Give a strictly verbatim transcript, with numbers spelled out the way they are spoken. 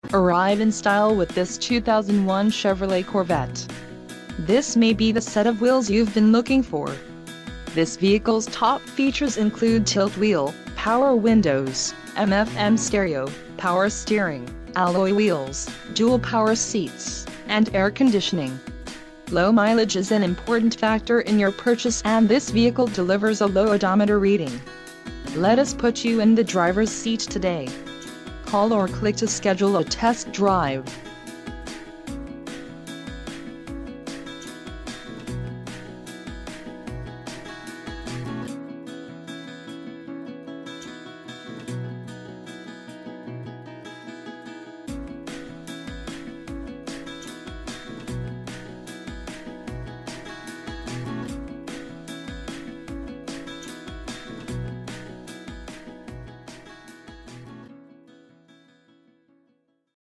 Arrive in style with this two thousand one Chevrolet Corvette. This may be the set of wheels you've been looking for. This vehicle's top features include tilt wheel, power windows, M F M stereo, power steering, alloy wheels, dual power seats, and air conditioning. Low mileage is an important factor in your purchase, and this vehicle delivers a low odometer reading. Let us put you in the driver's seat today. Call or click to schedule a test drive.